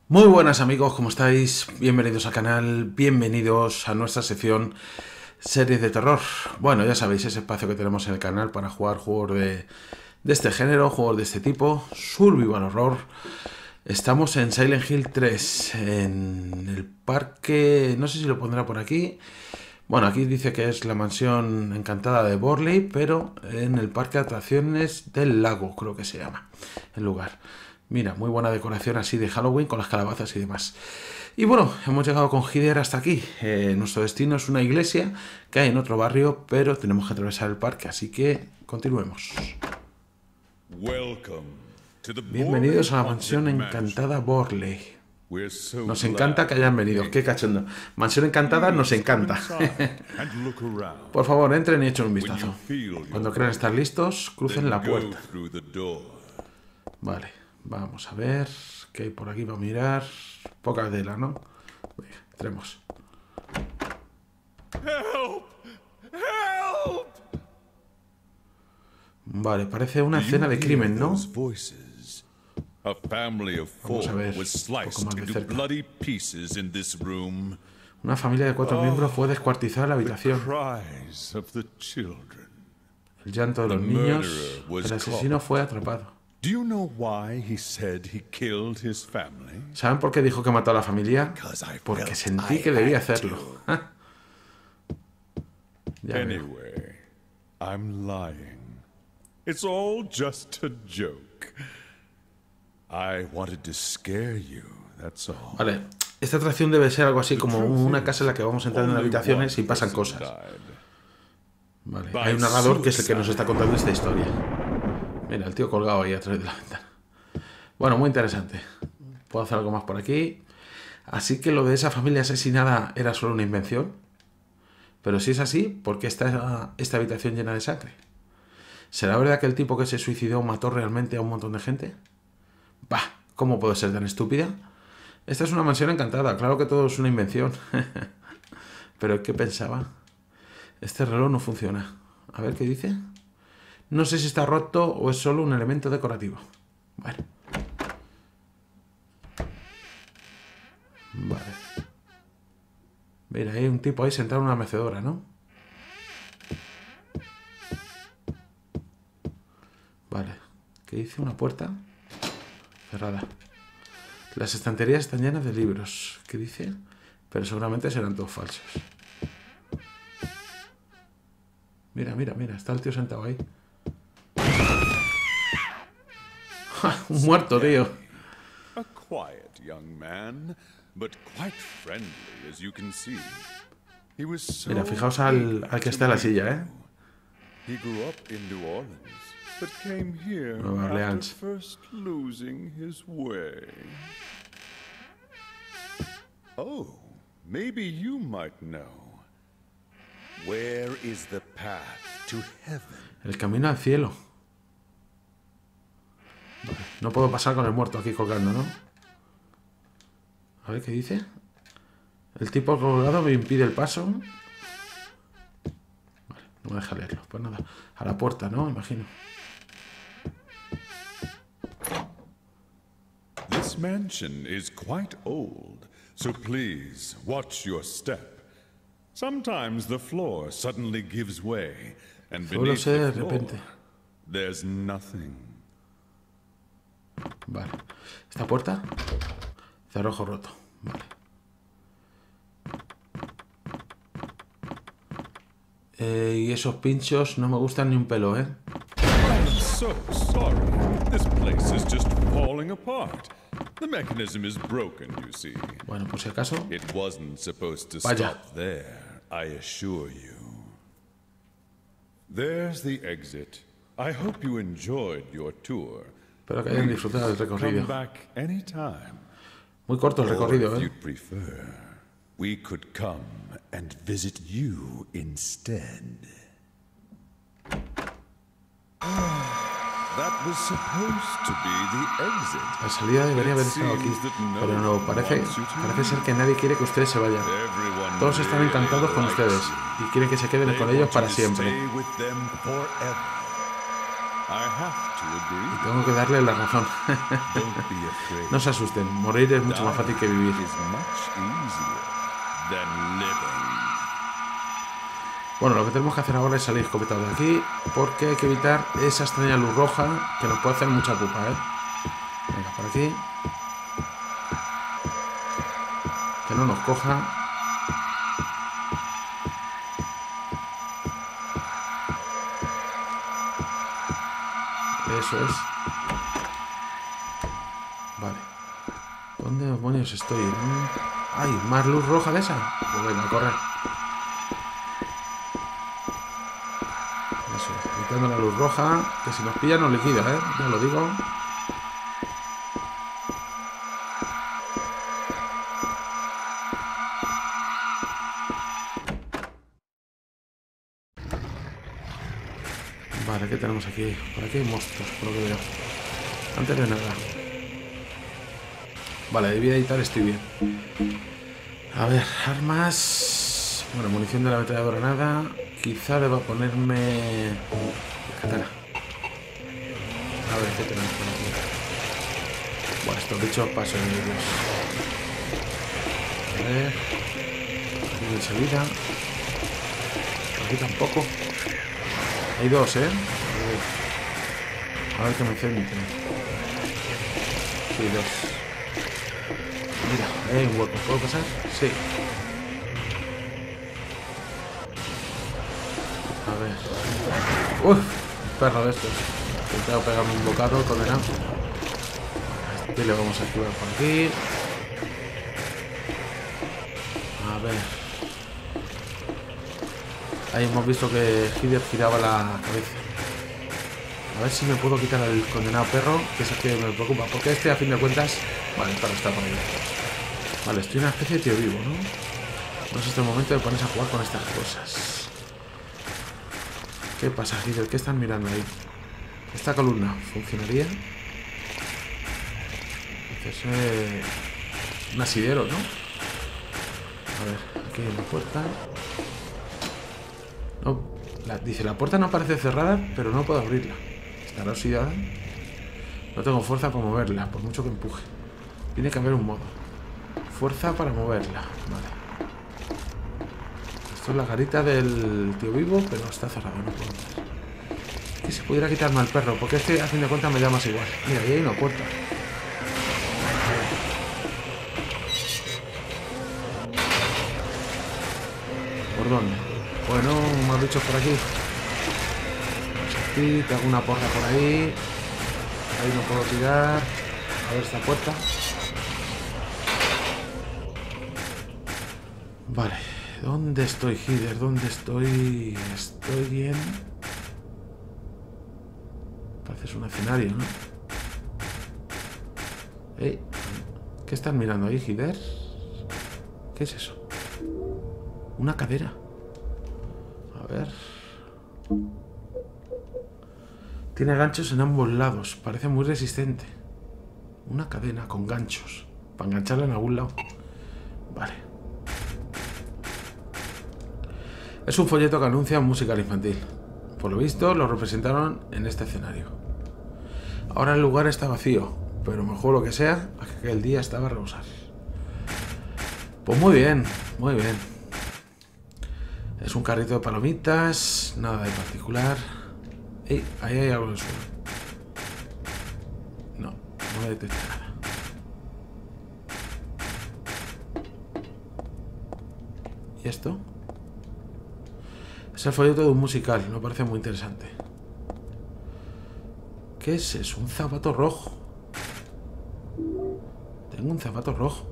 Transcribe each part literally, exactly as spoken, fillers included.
Muy buenas amigos, ¿cómo estáis? Bienvenidos al canal, bienvenidos a nuestra sección series de terror. Bueno, ya sabéis, ese espacio que tenemos en el canal para jugar juegos de, de este género, juegos de este tipo, survival horror. Estamos en Silent Hill tres, en el parque, no sé si lo pondrá por aquí. Bueno, aquí dice que es la mansión encantada de Borley, pero en el parque de atracciones del lago, creo que se llama el lugar. Mira, muy buena decoración así de Halloween con las calabazas y demás. Y bueno, hemos llegado con Hider hasta aquí. Eh, nuestro destino es una iglesia que hay en otro barrio, pero tenemos que atravesar el parque, así que continuemos. Bienvenidos a la mansión encantada Borley. Nos encanta que hayan venido. Qué cachondo. Mansión encantada nos encanta. Por favor, entren y echen un vistazo. Cuando crean estar listos, crucen la puerta. Vale, vamos a ver qué hay por aquí para mirar. Poca tela, ¿no? Venga, entremos. Vale, parece una escena de crimen, ¿no? A family of four was sliced into bloody pieces in this room. Una familia de cuatro miembros fue descuartizada en la habitación. Cries of the children. El llanto de los niños. El asesino fue atrapado. Do you know why he said he killed his family? ¿Saben por qué dijo que mató a la familia? Porque sentí que debía hacerlo. Ya veo. Anyway, I'm lying. It's all just a joke. I wanted to scare you, that's all. Vale, esta atracción debe ser algo así como una casa en la que vamos entrando en habitaciones y pasan cosas. Vale, hay un narrador que es el que nos está contando esta historia. Mira, el tío colgado ahí atrás de la ventana. Bueno, muy interesante. Puedo hacer algo más por aquí. Así que lo de esa familia asesinada era solo una invención. Pero si es así, ¿por qué está esta habitación llena de sangre? ¿Será verdad que el tipo que se suicidó mató realmente a un montón de gente? Bah, ¿cómo puedo ser tan estúpida? Esta es una mansión encantada, claro que todo es una invención. ¿Pero qué pensaba? Este reloj no funciona. A ver qué dice. No sé si está roto o es solo un elemento decorativo. Bueno. Vale. Mira, hay un tipo ahí sentado en una mecedora, ¿no? Vale. ¿Qué dice? ¿Una puerta? Cerrada. Las estanterías están llenas de libros. ¿Qué dice? Pero seguramente serán todos falsos. Mira, mira, mira. Está el tío sentado ahí. Un muerto, tío. A quiet young man, but quite friendly as you can see. He was so Mira, fijaos al, al que está en la silla, ¿eh? He grew up in New Orleans, but came here Nueva after Orleans. first losing his way. Oh, maybe you might know. Where is the path to heaven? El camino al cielo. Vale, no puedo pasar con el muerto aquí colgando, ¿no? A ver qué dice. El tipo colgado me impide el paso. Vale, no me deja leerlo. Pues nada, a la puerta, ¿no? Imagino. This mansion is quite old, so please watch your step. Sometimes the floor suddenly gives way, and Solo beneath sé de the floor, repente. there's nothing. Vale. ¿Esta puerta? Cerrojo roto. Vale. Eh, y esos pinchos no me gustan ni un pelo, ¿eh? I'm so sorry. This place is just falling apart. The mechanism is broken, you see. Bueno, por si acaso. It wasn't supposed to Vaya. stop there, I assure you. There's the exit. I hope you enjoyed your tour. Espero que hayan disfrutado del Come recorrido. back anytime. Muy corto el Or recorrido, if ¿eh? you'd prefer, we could come and visit you instead. That was supposed to be the exit. La salida debería haber estado aquí, pero no, parece, parece ser que nadie quiere que ustedes se vayan. Everyone Todos están really encantados con likes ustedes you. y quieren que se queden They con ellos want you para to siempre. stay with them forever. Y tengo que darle la razón. No se asusten, morir es mucho más fácil que vivir. Bueno, lo que tenemos que hacer ahora es salir escopetados de aquí, porque hay que evitar esa extraña luz roja que nos puede hacer mucha pupa, ¿eh? Venga, por aquí. Que no nos coja. Eso es. Vale. ¿Dónde demonios estoy? ¡Ay! ¿Más luz roja de esa? Pues venga, a correr. Eso es. Evitando la luz roja, que si nos pilla nos liquida, ¿eh? Ya lo digo. Vale, ¿qué tenemos aquí? Por aquí hay monstruos, por lo que veo. Antes de nada. Vale, de vida y tal estoy bien. A ver, armas... Bueno, munición de la ametralladora nada. Quizá deba ponerme... Katana. A ver, ¿qué tenemos por aquí? Bueno, estos bichos paso de ellos. A ver... Aquí no hay salida. Por aquí tampoco. Hay dos, ¿eh? A ver que me centre. Sí, dos. Mira, hay un hueco. ¿Puedo pasar? Sí. A ver. Uf, perro de estos. Tengo que pegarme un bocado, condenado. Este le vamos a activar por aquí. A ver. Ahí hemos visto que Hider giraba la cabeza. A ver si me puedo quitar al condenado perro, que es el que me preocupa. Porque este, a fin de cuentas... Vale, el perro está por ahí. Vale, estoy en una especie de tío vivo, ¿no? No es este momento de ponerse a jugar con estas cosas. ¿Qué pasa, Hider? ¿Qué están mirando ahí? ¿Esta columna funcionaría? Es eh, un asidero, ¿no? A ver, aquí hay una puerta. No, la, dice, la puerta no parece cerrada, pero no puedo abrirla. Estará oxidada. No tengo fuerza para moverla, por mucho que empuje. Tiene que haber un modo. Fuerza para moverla. Vale. Esto es la garita del tío vivo, pero está cerrado, no puedo ver. Que si pudiera quitarme al perro, porque este a fin de cuentas me da más igual. Mira, ahí hay una puerta. ¿Por dónde? Bueno, más bichos por aquí. Aquí, te hago una porra por ahí. Ahí no puedo tirar. A ver esta puerta. Vale. ¿Dónde estoy, Hider? ¿Dónde estoy? Estoy en... Parece un escenario, ¿no? Ey. ¿Qué están mirando ahí, Hider? ¿Qué es eso? Una cadera. A ver. Tiene ganchos en ambos lados. Parece muy resistente. Una cadena con ganchos. Para engancharla en algún lado. Vale. Es un folleto que anuncia un musical infantil. Por lo visto lo representaron en este escenario. Ahora el lugar está vacío. Pero mejor lo que sea, aquel día estaba a rebosar. Pues muy bien. Muy bien. Es un carrito de palomitas, nada de particular. ¡Ey! Ahí hay algo en el suelo. No, no detecta nada. ¿Y esto? Es el folleto de un musical, me parece muy interesante. ¿Qué es eso? Un zapato rojo. Tengo un zapato rojo.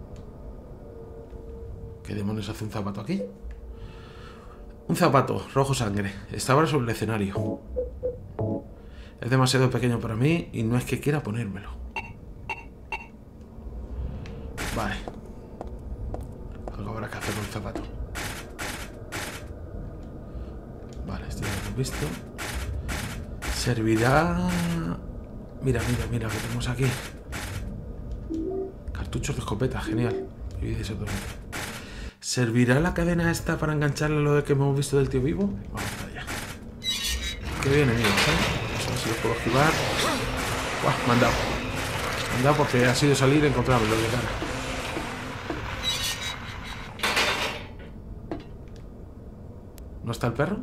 ¿Qué demonios hace un zapato aquí? Un zapato, rojo sangre. Está ahora sobre el escenario. Es demasiado pequeño para mí y no es que quiera ponérmelo. Vale. Algo habrá que hacer con el zapato. Vale, esto ya lo hemos visto. Servirá... Mira, mira, mira, que tenemos aquí. Cartuchos de escopeta, genial. ¿Servirá la cadena esta para engancharle a lo de que hemos visto del tío vivo? Vamos para allá. Que viene, mira, ¿sabes? Eso, si los puedo esquivar. Buah, me han dado. Me han dado porque ha sido salir y encontrarme lo de cara. ¿No está el perro?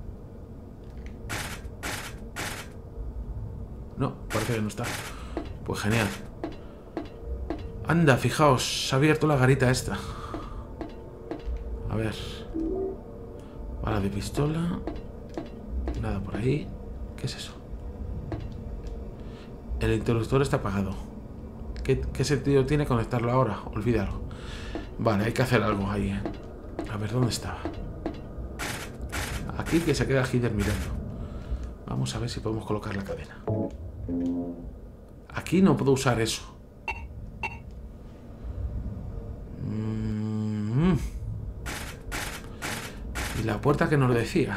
No, parece que no está. Pues genial. Anda, fijaos, se ha abierto la garita esta. A ver. Bala de pistola. Nada por ahí. ¿Qué es eso? El interruptor está apagado. ¿Qué, qué sentido tiene conectarlo ahora? Olvídalo. Vale, hay que hacer algo ahí, ¿eh? A ver, ¿dónde estaba? Aquí, que se queda Heather mirando. Vamos a ver si podemos colocar la cadena. Aquí no puedo usar eso. Mm. Y la puerta que nos decía.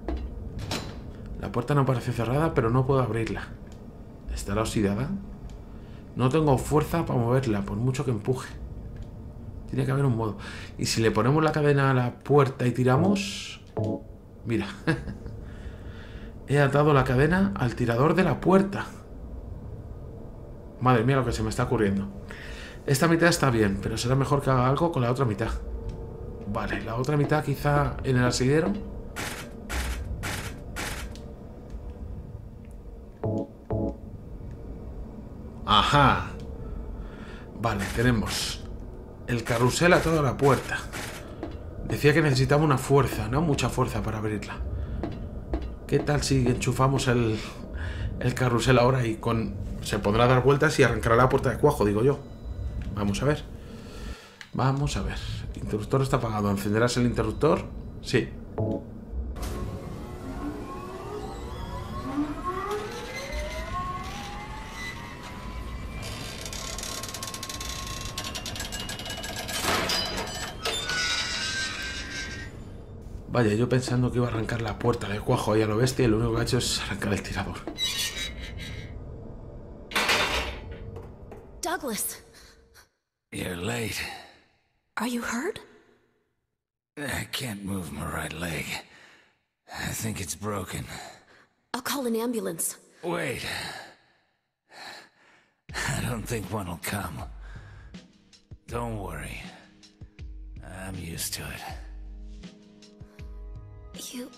La puerta no parece cerrada, pero no puedo abrirla. ¿Estará oxidada? No tengo fuerza para moverla, por mucho que empuje. Tiene que haber un modo. Y si le ponemos la cadena a la puerta y tiramos... Mira. He atado la cadena al tirador de la puerta. Madre mía lo que se me está ocurriendo. Esta mitad está bien, pero será mejor que haga algo con la otra mitad. Vale, la otra mitad quizá en el asidero. Ajá. Vale, tenemos el carrusel atado a la puerta. Decía que necesitaba una fuerza, no mucha fuerza para abrirla. ¿Qué tal si enchufamos el, el carrusel ahora y con se podrá dar vueltas y arrancará la puerta de cuajo, digo yo? Vamos a ver. Vamos a ver. El interruptor está apagado. ¿Encenderás el interruptor? Sí. Vaya, yo pensando que iba a arrancar la puerta de cuajo ahí a lo bestia y lo único que ha hecho es arrancar el tirador. Douglas. You're late. Are you hurt? I can't move my right leg. I think it's broken. I'll call an ambulance. Wait. I don't think one will come. Don't worry. I'm used to it. You...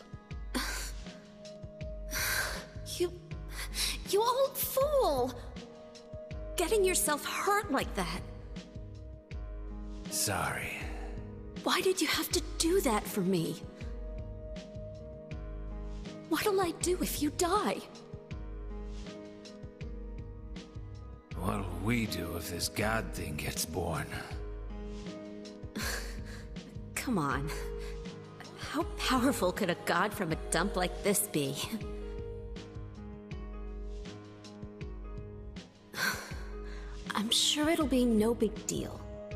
You... You old fool! Getting yourself hurt like that. Sorry. Why did you have to do that for me? What'll I do if you die? What'll we do if this god thing gets born? Come on. How powerful could a god from a dump like this be? I'm sure it'll be no big deal.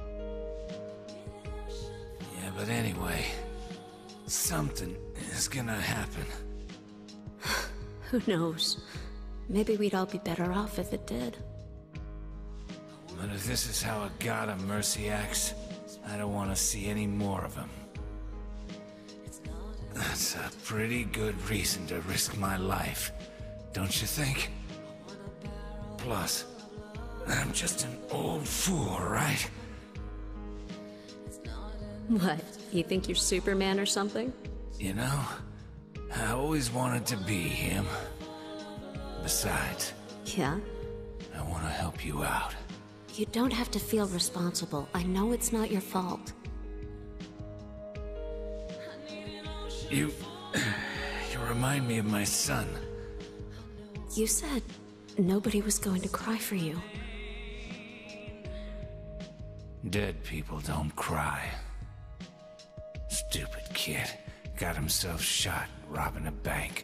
Yeah, but anyway, something is gonna happen. Who knows? Maybe we'd all be better off if it did. But if this is how a god of mercy acts, I don't want to see any more of him. That's a pretty good reason to risk my life, don't you think? Plus, I'm just an old fool, right? What? You think you're Superman or something? You know, I always wanted to be him. Besides, Yeah? I want to help you out. You don't have to feel responsible. I know it's not your fault. You... you remind me of my son. You said nobody was going to cry for you. Dead people don't cry. Stupid kid. Got himself shot robbing a bank.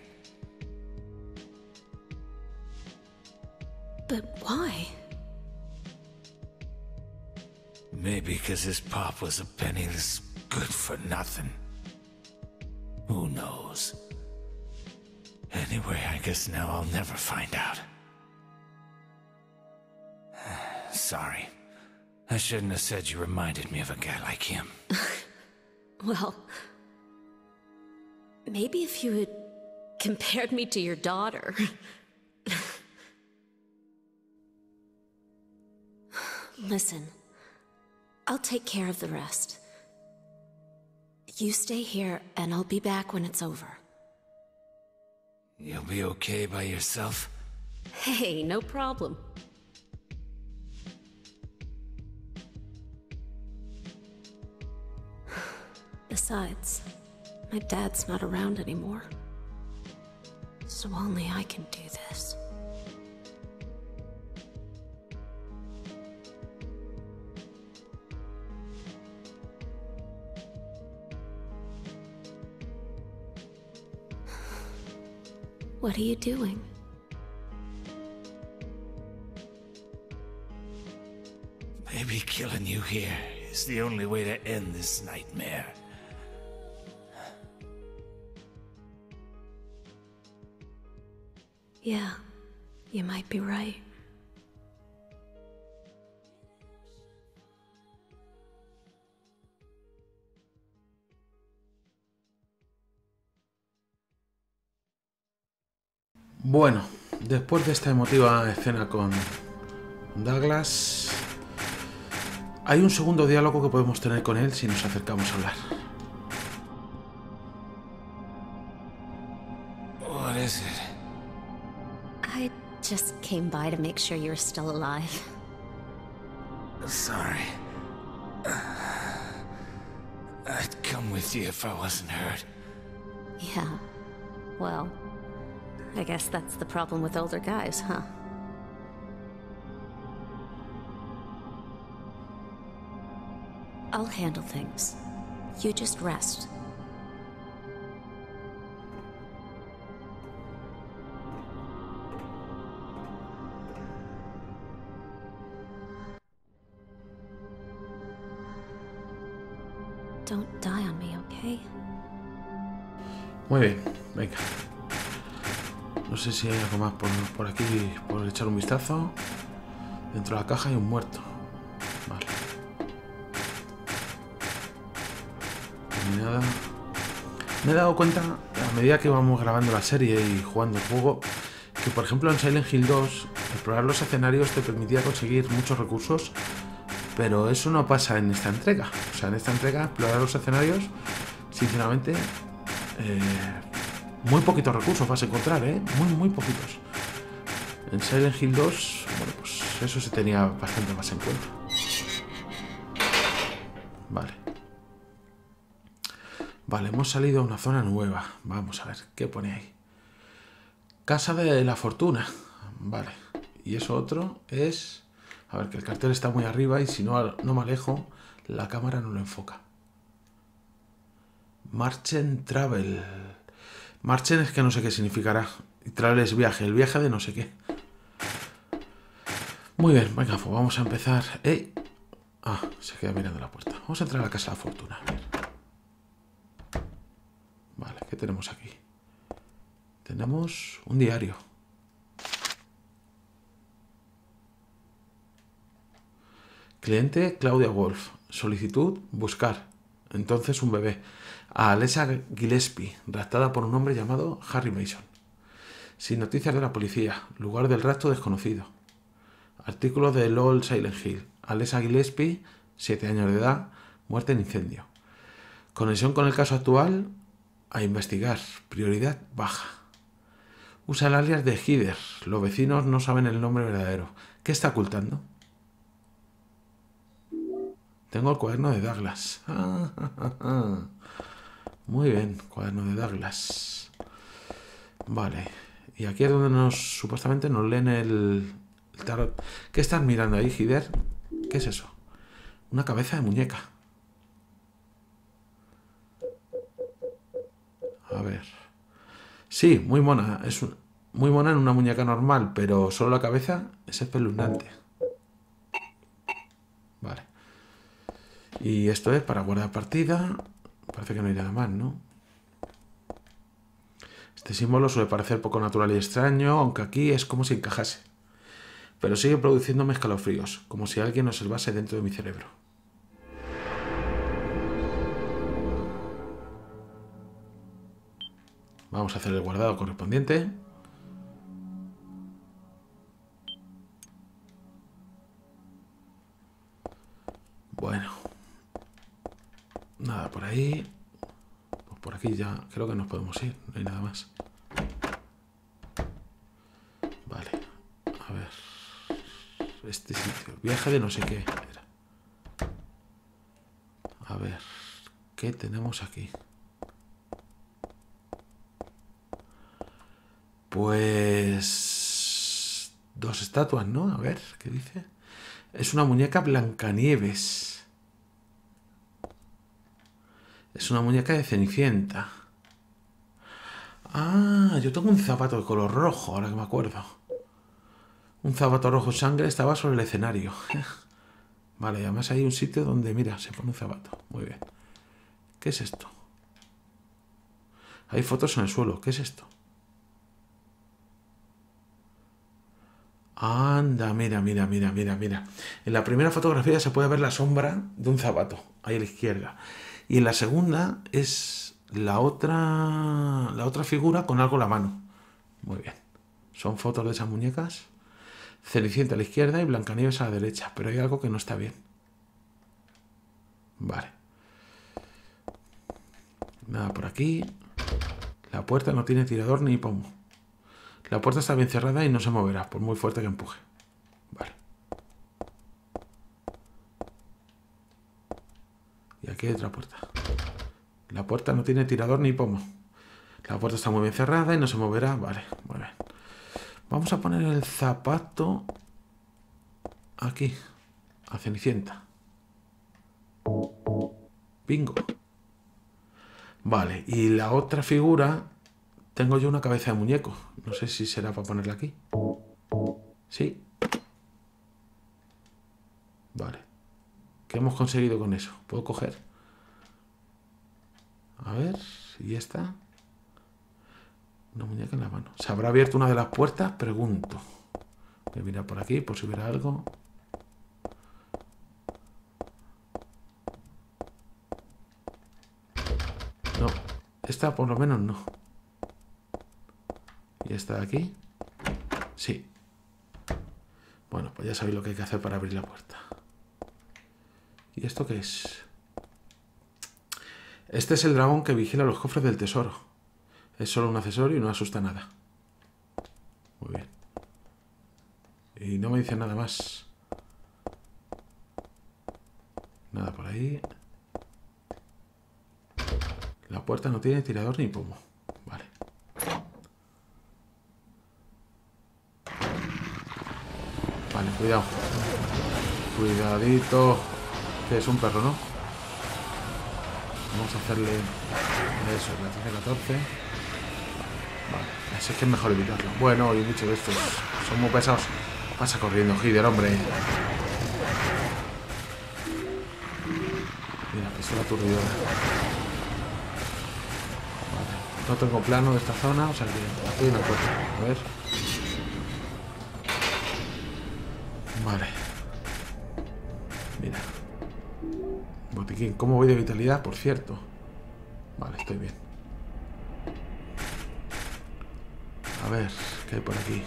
But why? Maybe because his pop was a penniless good-for-nothing. Who knows? Anyway, I guess now I'll never find out. Sorry. I shouldn't have said you reminded me of a guy like him. Well, maybe if you had compared me to your daughter. Listen, I'll take care of the rest. You stay here, and I'll be back when it's over. You'll be okay by yourself? Hey, no problem. Besides, my dad's not around anymore. So only I can do this. What are you doing? Maybe killing you here is the only way to end this nightmare. Yeah, you might be right. Bueno, después de esta emotiva escena con Douglas, hay un segundo diálogo que podemos tener con él si nos acercamos a hablar. What is it? I just came by to make sure you're still alive. Sorry. I'd come with you if I wasn't hurt. Yeah, well, I guess that's the problem with older guys, huh? I'll handle things. You just rest. Don't die on me, okay? Muy bien, venga. No sé si hay algo más por, por aquí, por echar un vistazo. Dentro de la caja hay un muerto. Vale. Ni nada. Me he dado cuenta, a medida que vamos grabando la serie y jugando el juego, que por ejemplo en Silent Hill dos, explorar los escenarios te permitía conseguir muchos recursos, pero eso no pasa en esta entrega. O sea, en esta entrega, explorar los escenarios, sinceramente, eh, muy poquitos recursos vas a encontrar, ¿eh? Muy, muy poquitos. En Silent Hill dos, bueno, pues eso se tenía bastante más en cuenta. Vale. Vale, hemos salido a una zona nueva. Vamos a ver, ¿qué pone ahí? Casa de la Fortuna. Vale. Y eso otro es... A ver, que el cartel está muy arriba y si no, no me alejo, la cámara no lo enfoca. Marchen Travel. Marchen es que no sé qué significará. Y Travel es viaje, el viaje de no sé qué. Muy bien, venga, pues vamos a empezar. ¡Ey! Ah, se queda mirando la puerta. Vamos a entrar a la Casa de la Fortuna. A ver. Vale, ¿qué tenemos aquí? Tenemos un diario. Cliente Claudia Wolf. Solicitud buscar. Entonces un bebé. A Alessa Gillespie, raptada por un hombre llamado Harry Mason. Sin noticias de la policía. Lugar del rapto desconocido. Artículo de LOL Silent Hill. Alessa Gillespie, siete años de edad, muerte en incendio. Conexión con el caso actual. A investigar. Prioridad baja. Usa el alias de Heather. Los vecinos no saben el nombre verdadero. ¿Qué está ocultando? Tengo el cuaderno de Douglas. Ah, ah, ah, ah. Muy bien, cuaderno de Douglas. Vale. Y aquí es donde nos supuestamente nos leen el, el tarot. ¿Qué estás mirando ahí, Heather? ¿Qué es eso? Una cabeza de muñeca. A ver. Sí, muy mona. Es un, muy mona en una muñeca normal, pero solo la cabeza es espeluznante. Vale. Y esto es para guardar partida. Parece que no hay nada más, ¿no? Este símbolo suele parecer poco natural y extraño, aunque aquí es como si encajase. Pero sigue produciéndome escalofríos, como si alguien observase dentro de mi cerebro. Vamos a hacer el guardado correspondiente. Bueno. Nada, por ahí. Pues por aquí ya creo que nos podemos ir. No hay nada más. Vale. A ver. Este sitio. Viaje de no sé qué. Era. A ver. ¿Qué tenemos aquí? Pues... dos estatuas, ¿no? A ver, ¿qué dice? Es una muñeca Blancanieves. Es una muñeca de Cenicienta. Ah, yo tengo un zapato de color rojo, ahora que me acuerdo. Un zapato rojo sangre estaba sobre el escenario. Vale, y además hay un sitio donde, mira, se pone un zapato. Muy bien. ¿Qué es esto? Hay fotos en el suelo. ¿Qué es esto? Anda, mira, mira, mira, mira, mira. En la primera fotografía se puede ver la sombra de un zapato, ahí a la izquierda. Y en la segunda es la otra, la otra figura con algo en la mano. Muy bien. Son fotos de esas muñecas. Cenicienta a la izquierda y Blancanieves a la derecha. Pero hay algo que no está bien. Vale. Nada por aquí. La puerta no tiene tirador ni pomo. La puerta está bien cerrada y no se moverá, por muy fuerte que empuje. Vale. Y aquí hay otra puerta. La puerta no tiene tirador ni pomo. La puerta está muy bien cerrada y no se moverá. Vale, muy bien. Vamos a poner el zapato aquí, a Cenicienta. Bingo. Vale, y la otra figura... Tengo yo una cabeza de muñeco. No sé si será para ponerla aquí. Sí. Vale. ¿Qué hemos conseguido con eso? ¿Puedo coger? A ver. ¿Y esta? Una muñeca en la mano. ¿Se habrá abierto una de las puertas? Pregunto. Voy a mirar por aquí por si hubiera algo. No. Esta por lo menos no. ¿Y esta de aquí? Sí. Bueno, pues ya sabéis lo que hay que hacer para abrir la puerta. ¿Y esto qué es? Este es el dragón que vigila los cofres del tesoro. Es solo un accesorio y no asusta nada. Muy bien. Y no me dice nada más. Nada por ahí. La puerta no tiene tirador ni pomo. Vale. Vale, cuidado. Cuidadito. Que es un perro, ¿no? Vamos a hacerle eso, la trece catorce. Vale, así es que es mejor evitarlo. Bueno, y muchos de estos son muy pesados. Pasa corriendo, Gideon, hombre. Mira, pistola aturdidora. Vale, no tengo plano de esta zona, o sea que aquí hay una puerta. A ver. Vale. Mira. Botiquín. ¿Cómo voy de vitalidad? Por cierto. Vale, estoy bien. A ver, ¿qué hay por aquí?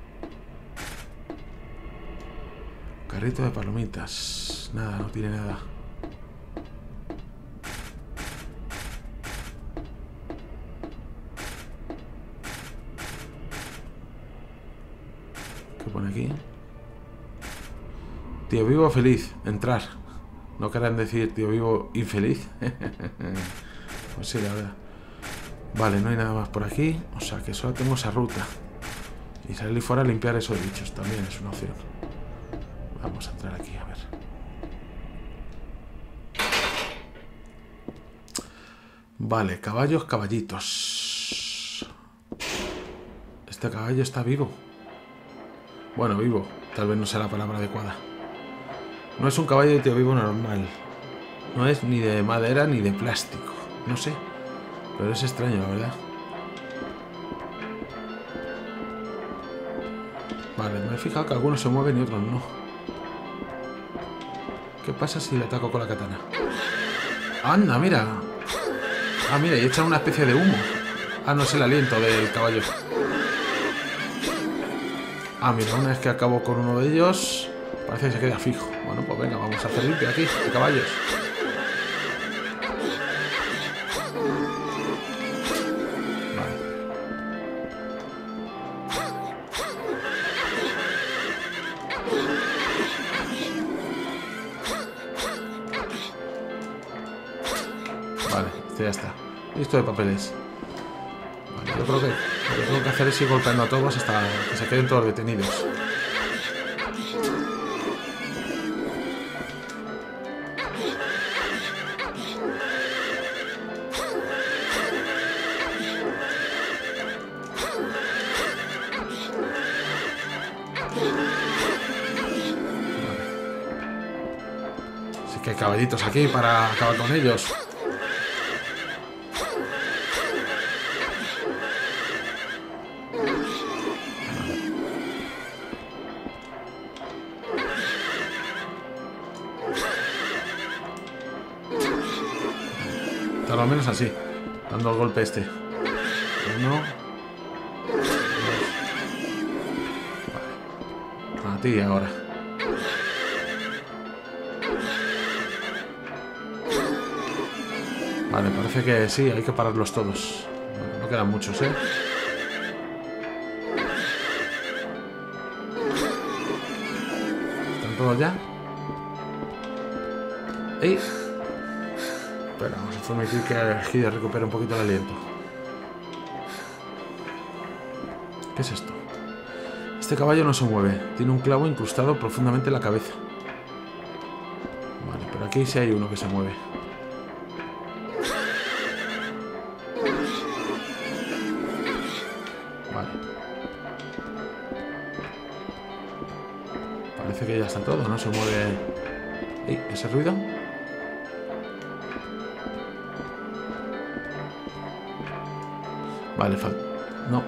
Carrito de palomitas. Nada, no tiene nada. ¿Qué pone aquí? Tío vivo feliz, entrar. ¿No querrán decir tío vivo infeliz? Pues sí, la verdad. Vale, no hay nada más por aquí. O sea que solo tengo esa ruta. Y salir fuera a limpiar esos bichos también es una opción. Vamos a entrar aquí, a ver. Vale, caballos, caballitos. Este caballo está vivo. Bueno, vivo. Tal vez no sea la palabra adecuada. No es un caballo de tío vivo normal. No es ni de madera ni de plástico. No sé. Pero es extraño, la verdad. Vale, me he fijado que algunos se mueven y otros no. ¿Qué pasa si le ataco con la katana? ¡Anda, mira! Ah, mira, y echa una especie de humo. Ah, no es el aliento del caballo. Ah, mira, una vez que acabo con uno de ellos, Parece que se queda fijo. Bueno, pues venga, vamos a hacer limpio aquí, de caballos. Vale, este ya está. Listo de papeles. Vale, yo creo que lo que tengo que hacer es ir golpeando a todos hasta que se queden todos detenidos. Así que hay caballitos aquí para acabar con ellos. Tal o menos así, dando el golpe este. Uno. Dos. Vale. A ti ahora. Vale, parece que sí, hay que pararlos todos. Bueno, no quedan muchos, ¿eh? ¿Están todos ya? ¡Ey! Espera, vamos a permitir que Hider recupere un poquito el aliento. ¿Qué es esto? Este caballo no se mueve. Tiene un clavo incrustado profundamente en la cabeza. Vale, pero aquí sí hay uno que se mueve. Vale. Parece que ya está todo, ¿no? Se mueve... ¡Ey! ¿Ese ruido? Vale, falta... No.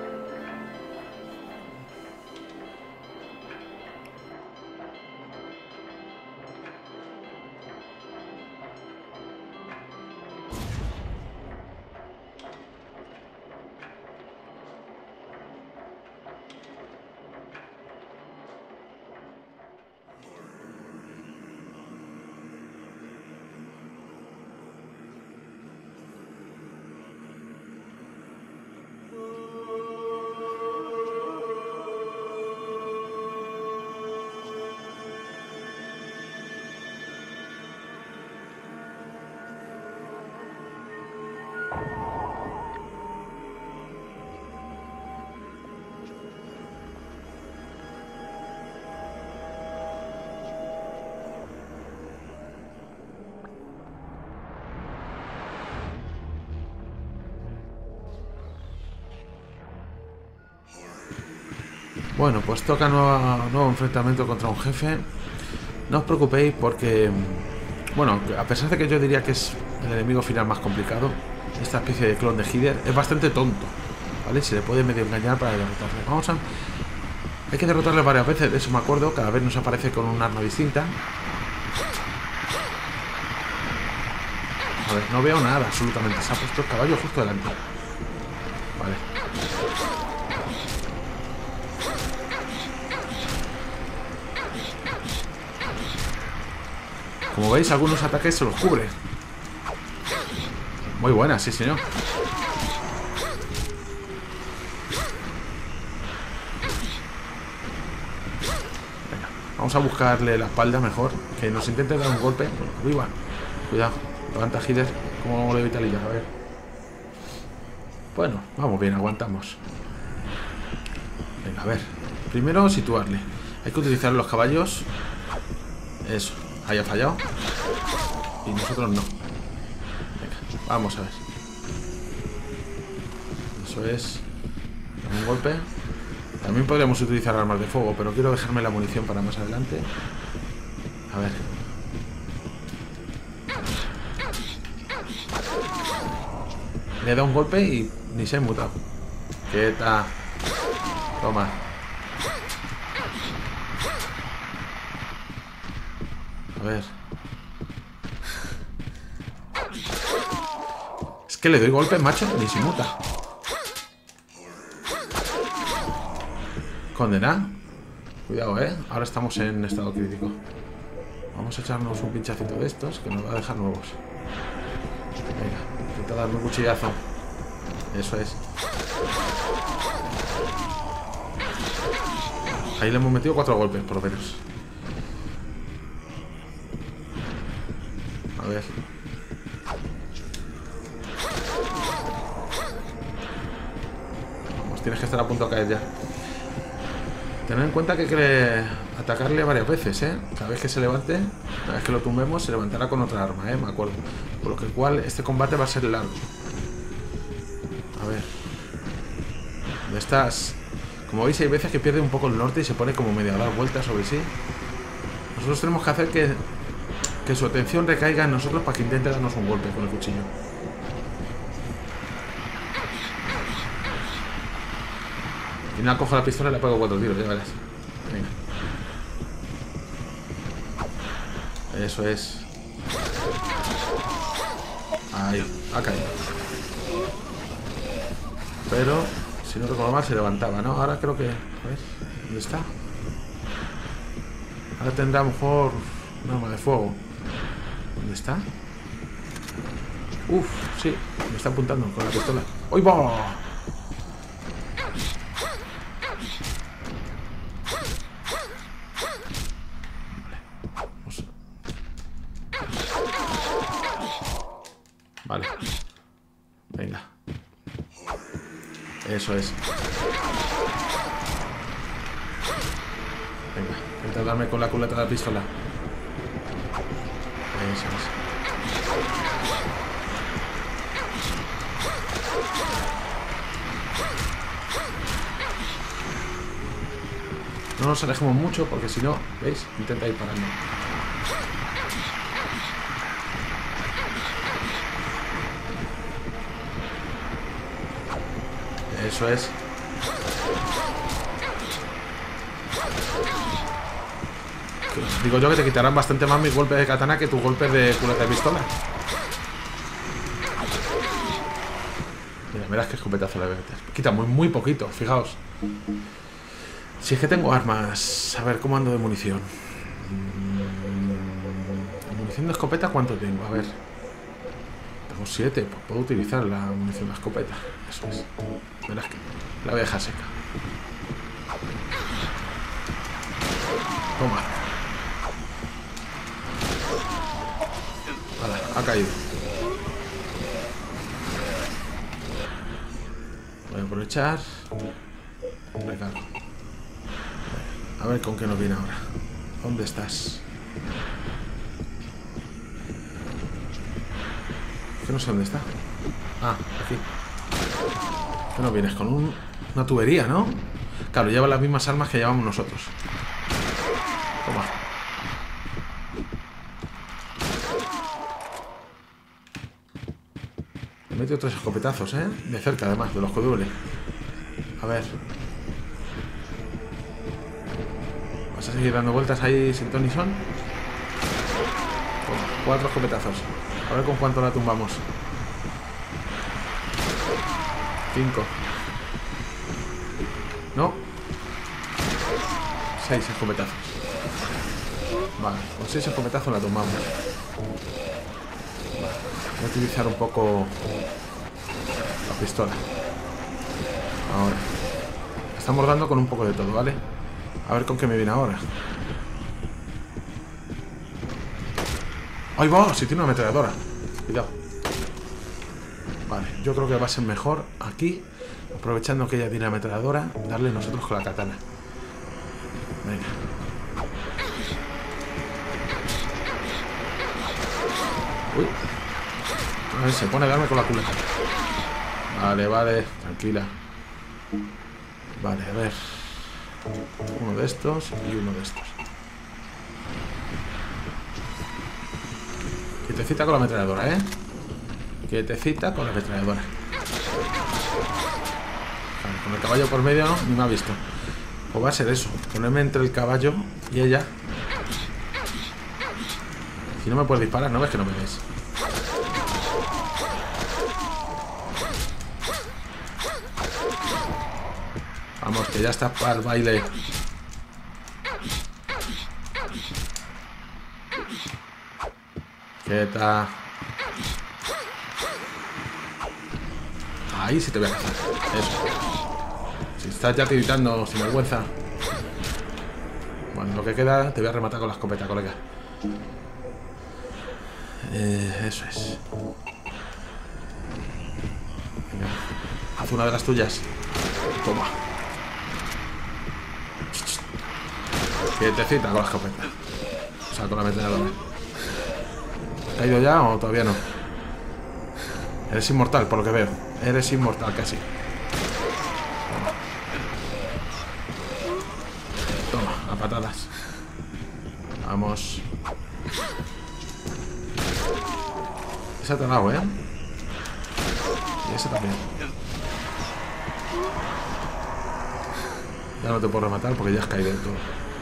Bueno, pues toca nueva, nuevo enfrentamiento contra un jefe. No os preocupéis porque, bueno, a pesar de que yo diría que es el enemigo final más complicado, esta especie de clon de Hider es bastante tonto, ¿vale? Se le puede medio engañar para derrotarle. Vamos a... Hay que derrotarle varias veces, de eso me acuerdo. Cada vez nos aparece con un arma distinta. A ver, no veo nada, absolutamente. Se ha puesto el caballo justo delante. Vale. Como veis, algunos ataques se los cubre. Muy buena, sí señor. Venga, vamos a buscarle la espalda mejor. Que nos intente dar un golpe. Viva. Cuidado, levanta Hider. ¿Cómo le vitalilla? A ver. Bueno, vamos bien, aguantamos. Venga, a ver. Primero situarle. Hay que utilizar los caballos. Eso. Haya fallado. Y nosotros no. Venga, vamos a ver. Eso es. Un golpe. También podríamos utilizar armas de fuego, pero quiero dejarme la munición para más adelante. A ver. Le he dado un golpe y ni se ha inmutado. Quieta. Toma. A ver. Es que le doy golpes, macho, ni se muta. Condena. Cuidado, ¿eh? Ahora estamos en estado crítico. Vamos a echarnos un pinchacito de estos que nos va a dejar nuevos. Venga, intenta darme un cuchillazo. Eso es. Ahí le hemos metido cuatro golpes, por lo menos. A ver. Vamos, tienes que estar a punto de caer ya. Tened en cuenta que hay que atacarle varias veces, ¿eh? Cada vez que se levante, cada vez que lo tumbemos, se levantará con otra arma, ¿eh? Me acuerdo. Por lo que cual este combate va a ser largo. A ver. ¿Dónde estás? Como veis, hay veces que pierde un poco el norte y se pone como medio a dar vueltas sobre sí. Nosotros tenemos que hacer que, que su atención recaiga en nosotros para que intente darnos un golpe con el cuchillo. Y nada, cojo la pistola y le pego cuatro tiros, ya verás. Venga. Eso es. Ahí, ha caído. Pero, si no recuerdo mal, se levantaba, ¿no? Ahora creo que... A ver, ¿dónde está? Ahora tendrá a lo mejor un arma de fuego. ¿Dónde está? Uf, sí, me está apuntando con la pistola. ¡Uy, va! Vale. Venga. Eso es. Venga, intenta darme con la culata de la pistola. Eso es. No nos alejemos mucho porque si no, ¿veis? Intenta ir parando. Eso es. Digo yo que te quitarán bastante más mis golpes de katana que tus golpes de culata de pistola. Mira, verás qué escopetazo le voy a meter. Quita muy, muy poquito, fijaos. Si es que tengo armas. A ver, ¿cómo ando de munición? ¿Munición de escopeta cuánto tengo? A ver. Tengo siete, pues puedo utilizar la munición de escopeta. Eso es. Verás que la voy a dejar seca. Toma. Vale, ha caído. Voy a aprovechar. Recargo. A ver con qué nos viene ahora. ¿Dónde estás? Que no sé dónde está. Ah, aquí. ¿Qué nos vienes? Con un, una tubería, ¿no? Claro, lleva las mismas armas que llevamos nosotros. Toma. Le he metido tres escopetazos, ¿eh? De cerca, además, de los que duele. A ver. ¿Vas a seguir dando vueltas ahí sin ton ni son? Toma, cuatro escopetazos. A ver con cuánto la tumbamos. Cinco. No. Seis escopetazos. Vale, con seis escopetazos la tumbamos. Vale. Voy a utilizar un poco la pistola. Ahora. Estamos dando con un poco de todo, ¿vale? A ver con qué me viene ahora. ¡Ahí va! Si tiene una ametralladora. Cuidado. Vale, yo creo que va a ser mejor aquí, aprovechando que ella tiene la ametralladora, darle nosotros con la katana. Venga. Uy. A ver, se pone a darme con la culata. Vale, vale, tranquila. Vale, a ver. Uno de estos y uno de estos. Quietecita con la ametralladora, ¿eh? Quietecita con la ametralladora. Vale, con el caballo por medio no, ni me ha visto. Pues va a ser eso, ponerme entre el caballo y ella. Si no me puedes disparar, no ves que no me ves. Vamos, que ya está para el baile. Quieta. Ahí sí te voy a cazar. Eso. Si estás ya tiritando sin vergüenza. Bueno, lo que queda te voy a rematar con la escopeta, colega. Eh, eso es. Venga. Haz una de las tuyas. Toma. Quietecita con la escopeta. O sea, con la ametralladora. ¿Te ha ido ya o todavía no? Eres inmortal, por lo que veo. Eres inmortal, casi. Toma, a patadas. Vamos. Esa te ha dado, ¿eh? Y esa también. Ya no te puedo rematar porque ya has caído del todo.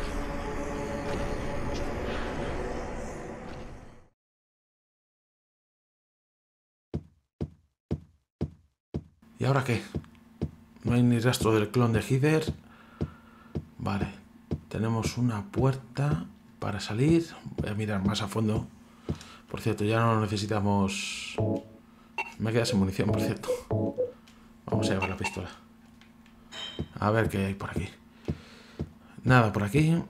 ¿Y ahora qué? No hay ni rastro del clon de Heather. Vale. Tenemos una puerta para salir. Voy a mirar más a fondo. Por cierto, ya no necesitamos... Me queda sin munición, por cierto. Vamos a llevar la pistola. A ver qué hay por aquí. Nada por aquí.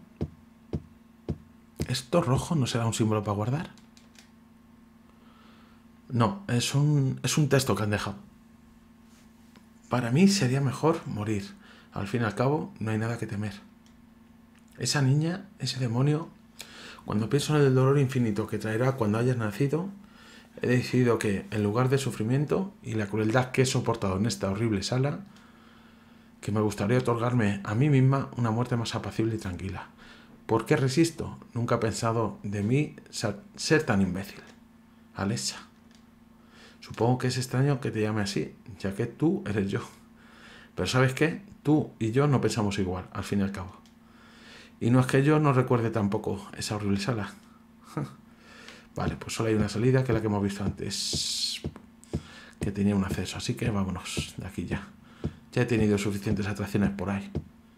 ¿Esto rojo no será un símbolo para guardar? No, es un, es un texto que han dejado. Para mí sería mejor morir. Al fin y al cabo, no hay nada que temer. Esa niña, ese demonio... Cuando pienso en el dolor infinito que traerá cuando hayas nacido, he decidido que, en lugar de sufrimiento y la crueldad que he soportado en esta horrible sala, que me gustaría otorgarme a mí misma una muerte más apacible y tranquila. ¿Por qué resisto? Nunca he pensado de mí ser tan imbécil. Alexa. Supongo que es extraño que te llame así, ya que tú eres yo. Pero ¿sabes qué? Tú y yo no pensamos igual, al fin y al cabo. Y no es que yo no recuerde tampoco esa horrible sala. Vale, pues solo hay una salida, que es la que hemos visto antes, que tenía un acceso. Así que vámonos de aquí ya. Ya he tenido suficientes atracciones por ahí.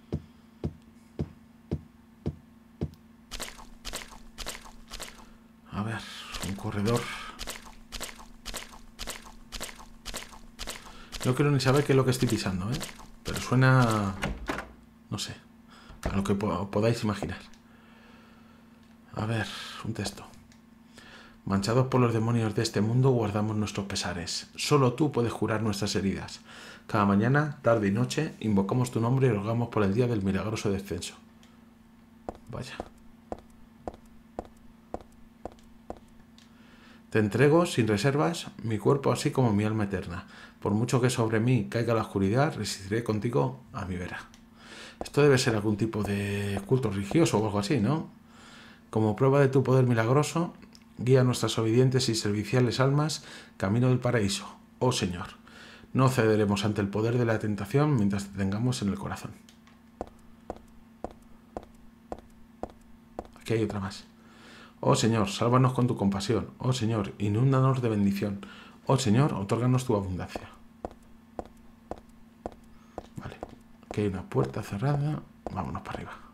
A ver, un corredor. No quiero ni saber qué es lo que estoy pisando, ¿eh? Pero suena... no sé. A lo que po podáis imaginar. A ver, un texto. Manchados por los demonios de este mundo, guardamos nuestros pesares. Solo tú puedes curar nuestras heridas. Cada mañana, tarde y noche, invocamos tu nombre y rogamos por el día del milagroso descenso. Vaya. Te entrego, sin reservas, mi cuerpo así como mi alma eterna. Por mucho que sobre mí caiga la oscuridad, resistiré contigo a mi vera. Esto debe ser algún tipo de culto religioso o algo así, ¿no? Como prueba de tu poder milagroso, guía nuestras obedientes y serviciales almas camino del paraíso. Oh Señor, no cederemos ante el poder de la tentación mientras te tengamos en el corazón. Aquí hay otra más. Oh Señor, sálvanos con tu compasión. Oh Señor, inúndanos de bendición. Oh Señor, otórganos tu abundancia. Vale, aquí hay una puerta cerrada. Vámonos para arriba.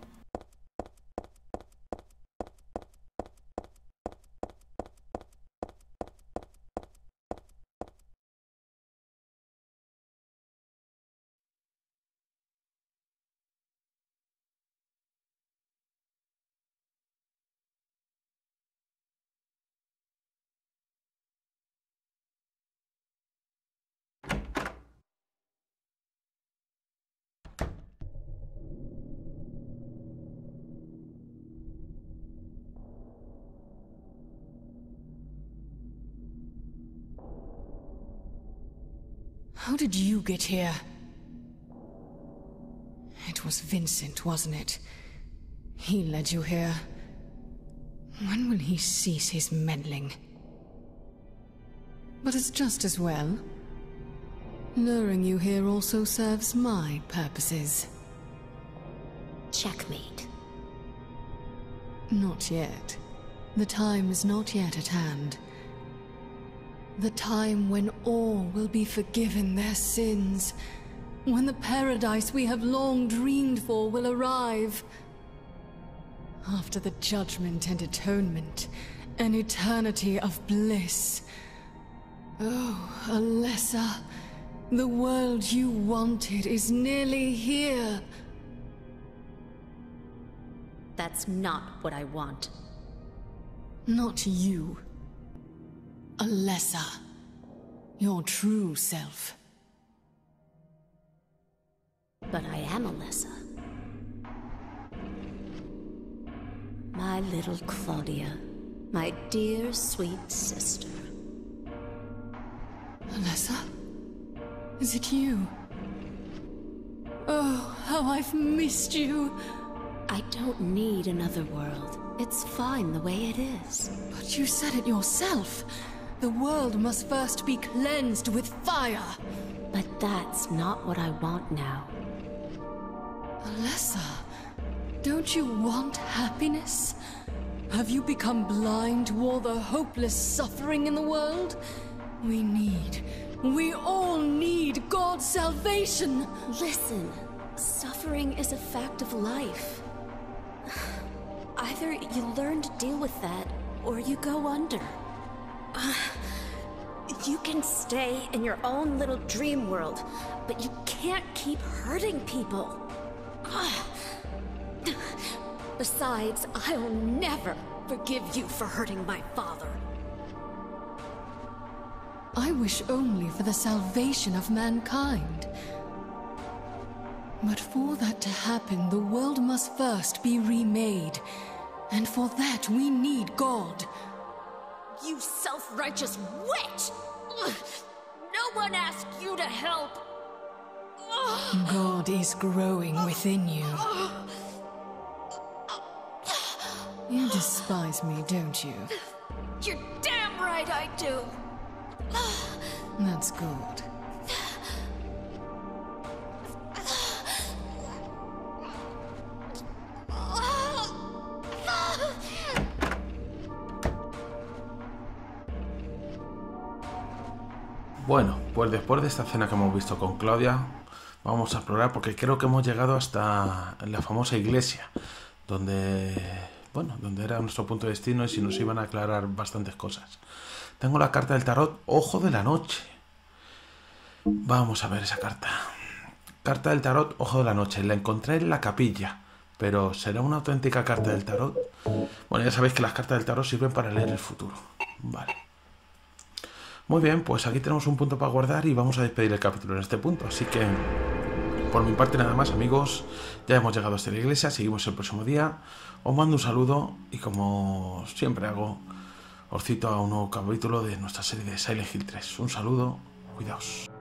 How did you get here? It was Vincent, wasn't it? He led you here. When will he cease his meddling? But it's just as well. Luring you here also serves my purposes. Checkmate. Not yet. The time is not yet at hand. The time when all will be forgiven their sins. When the paradise we have long dreamed for will arrive. After the judgment and atonement, An eternity of bliss. Oh, Alessa, the world you wanted is nearly here. That's not what I want. Not you. Alessa. Your true self. But I am Alessa. My little Claudia. My dear, sweet sister. Alessa? Is it you? Oh, how I've missed you. I don't need another world. It's fine the way it is. But you said it yourself. The world must first be cleansed with fire. But that's not what I want now. Alessa, don't you want happiness? Have you become blind to all the hopeless suffering in the world? We need, we all need God's salvation. Listen, suffering is a fact of life. Either you learn to deal with that, or you go under. Uh, you can stay in your own little dream world, but you can't keep hurting people. Uh, besides, I'll never forgive you for hurting my father. I wish only for the salvation of mankind. But for that to happen, the world must first be remade. And for that, we need God. You self-righteous witch! Ugh. No one asked you to help! Ugh. God is growing within you. You despise me, don't you? You're damn right I do! That's good. Bueno, pues después de esta escena que hemos visto con Claudia, vamos a explorar porque creo que hemos llegado hasta la famosa iglesia, donde, bueno, donde era nuestro punto de destino y si nos iban a aclarar bastantes cosas. Tengo la carta del tarot, Ojo de la Noche. Vamos a ver esa carta. Carta del tarot, Ojo de la Noche. La encontré en la capilla, pero ¿será una auténtica carta del tarot? Bueno, ya sabéis que las cartas del tarot sirven para leer el futuro. Vale. Muy bien, pues aquí tenemos un punto para guardar y vamos a despedir el capítulo en este punto. Así que, por mi parte nada más, amigos. Ya hemos llegado hasta la iglesia, seguimos el próximo día. Os mando un saludo y como siempre hago, os cito a un nuevo capítulo de nuestra serie de Silent Hill tres. Un saludo, cuidaos.